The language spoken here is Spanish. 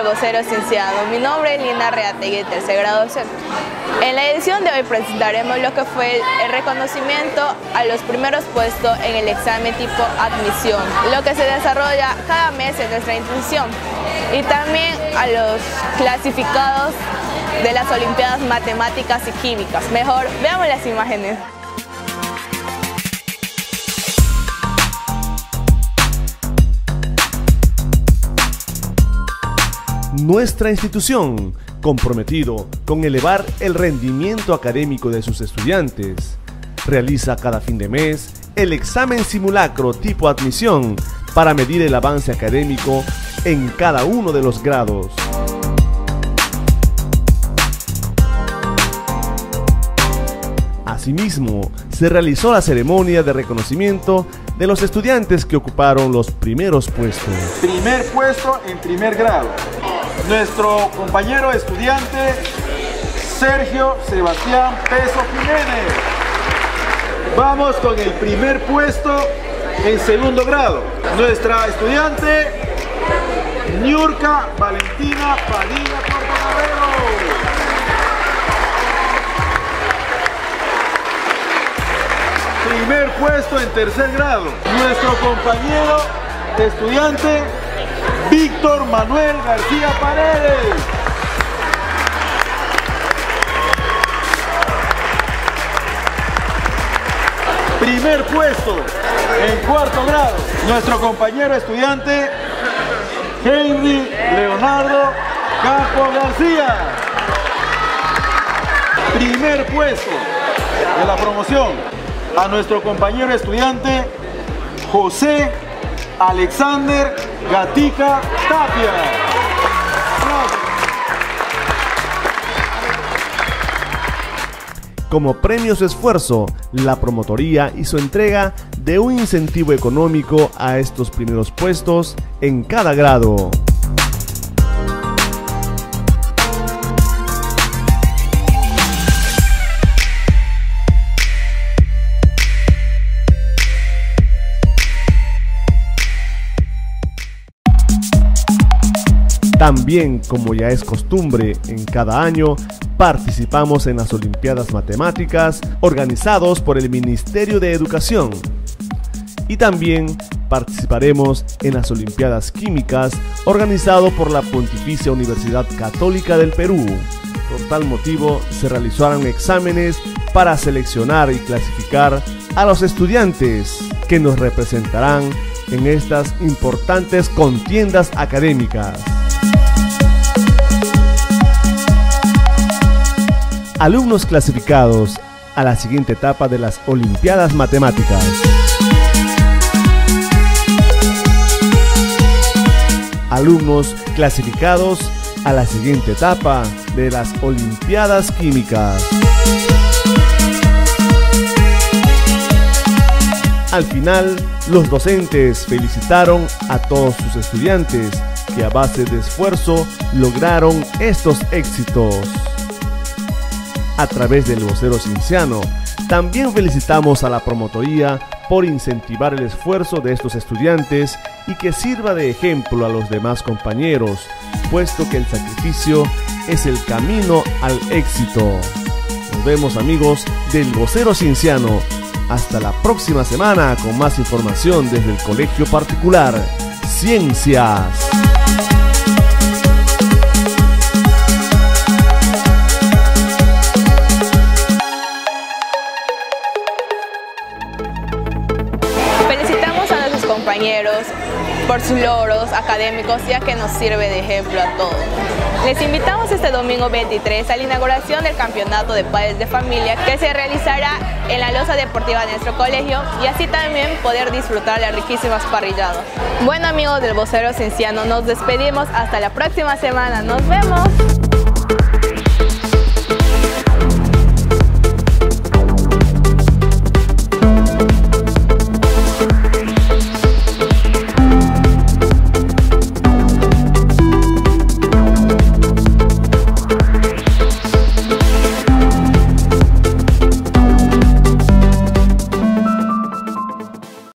vocero cienciano. Mi nombre es Lina Reategui, tercer grado C. En la edición de hoy presentaremos lo que fue el reconocimiento a los primeros puestos en el examen tipo admisión, lo que se desarrolla cada mes en nuestra institución, y también a los clasificados de las Olimpiadas Matemáticas y Químicas. Mejor, veamos las imágenes. Nuestra institución, comprometido con elevar el rendimiento académico de sus estudiantes, realiza cada fin de mes el examen simulacro tipo admisión para medir el avance académico en cada uno de los grados. Asimismo, se realizó la ceremonia de reconocimiento de los estudiantes que ocuparon los primeros puestos. Primer puesto en primer grado. Nuestro compañero estudiante Sergio Sebastián Peso Jiménez. Vamos con el primer puesto en segundo grado. Nuestra estudiante Niurka Valentina Padilla Portocarrero. Primer puesto en tercer grado. Nuestro compañero estudiante Víctor Manuel García Paredes. Primer puesto en cuarto grado. Nuestro compañero estudiante Henry Leonardo Campo García. Primer puesto de la promoción. A nuestro compañero estudiante José Alexander Gatica Tapia. Como premio a su esfuerzo, la promotoría hizo entrega de un incentivo económico a estos primeros puestos en cada grado. También, como ya es costumbre en cada año, participamos en las Olimpiadas Matemáticas organizados por el Ministerio de Educación. Y también participaremos en las Olimpiadas Químicas organizado por la Pontificia Universidad Católica del Perú. Por tal motivo, se realizaron exámenes para seleccionar y clasificar a los estudiantes que nos representarán en estas importantes contiendas académicas. Alumnos clasificados a la siguiente etapa de las Olimpiadas Matemáticas. Alumnos clasificados a la siguiente etapa de las Olimpiadas Químicas. Al final, los docentes felicitaron a todos sus estudiantes que a base de esfuerzo lograron estos éxitos. A través del vocero cienciano, también felicitamos a la promotoría por incentivar el esfuerzo de estos estudiantes y que sirva de ejemplo a los demás compañeros, puesto que el sacrificio es el camino al éxito. Nos vemos, amigos del vocero cienciano. Hasta la próxima semana con más información desde el Colegio Particular Ciencias. Felicitamos a nuestros compañeros por sus logros académicos, ya que nos sirve de ejemplo a todos. Les invitamos este domingo 23 a la inauguración del Campeonato de Padres de Familia que se realizará en la loza deportiva de nuestro colegio y así también poder disfrutar de riquísimas parrilladas. Bueno, amigos del vocero cienciano, nos despedimos hasta la próxima semana. ¡Nos vemos!